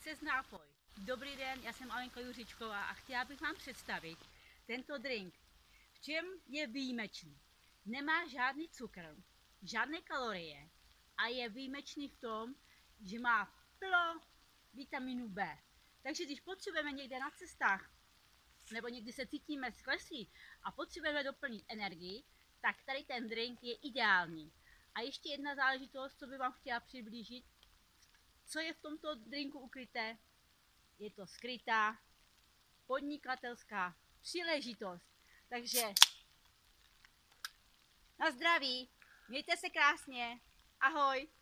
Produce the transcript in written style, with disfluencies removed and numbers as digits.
přes nápoj. Dobrý den, já jsem Alenka Juříčková a chtěla bych vám představit tento drink. V čem je výjimečný? Nemá žádný cukr, žádné kalorie a je výjimečný v tom, že má plno vitaminu B. Takže když potřebujeme někde na cestách nebo někdy se cítíme sklesí a potřebujeme doplnit energii, tak tady ten drink je ideální. A ještě jedna záležitost, co bych vám chtěla přiblížit, co je v tomto drinku ukryté, je to skrytá podnikatelská příležitost. Takže na zdraví, mějte se krásně, ahoj!